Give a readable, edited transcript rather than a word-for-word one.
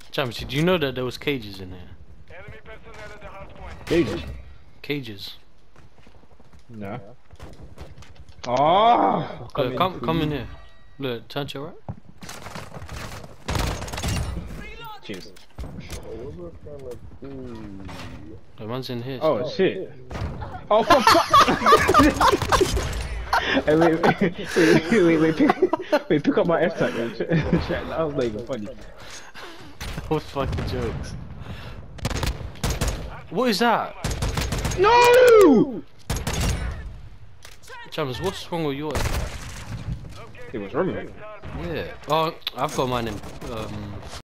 Champs, did you know that there was cages in here? Cages? Cages. No. Oh! Look, come in here. Look, turn to your right. Cheers. The one's in here. Oh shit. Oh for fuck! Hey, wait, pick up my F-tag, man. That was not even funny. What fucking jokes? What is that? No! Champs, what's wrong with yours? It was wrong, man. Yeah. Oh, I've got mine in